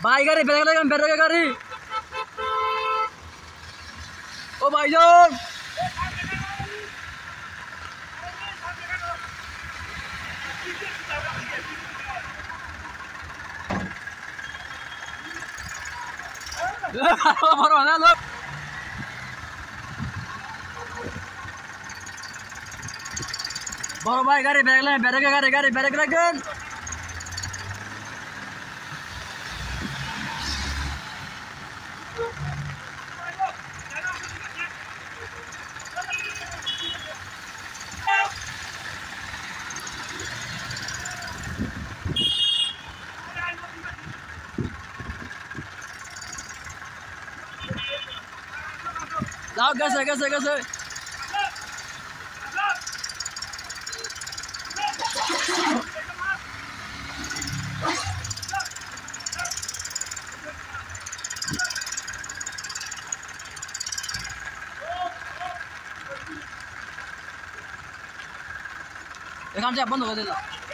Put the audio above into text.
भाई गाड़ी बैठ गाड़ी। ओ भाईजान बड़ो भाई गाड़ी बैठ गाड़ी। लाओ कैसे बंद हो गया।